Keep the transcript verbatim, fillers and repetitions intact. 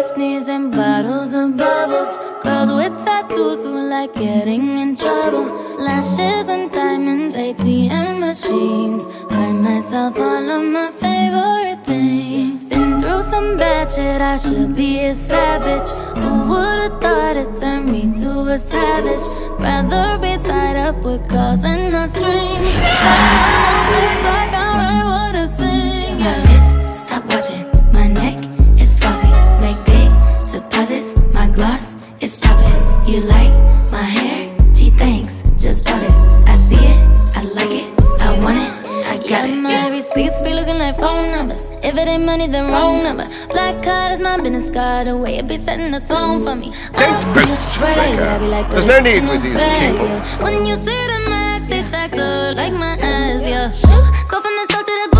fifties and bottles of bubbles. Girls with tattoos who like getting in trouble. Lashes and diamonds, A T M machines. Buy myself all of my favorite things. Been through some bad shit, I should be a savage. Who would've thought it turned me to a savage? Rather be tied up with calls and not strings. My chicks like I write what I sing. Yeah. My wrist, stop watching. My neck is flossy. Make big deposits. My gloss is popping. You like my hair? Gee, thanks. Just bought it. I see it. I like it. I want it. I got it. My receipts be looking like phone numbers. If it ain't money, then wrong number. Black card is my business card. The way it be setting the tone for me. Don't press trigger. Like, there's no need with these people. When you see the max, they stacked up like my ass, yeah. Go from the south to the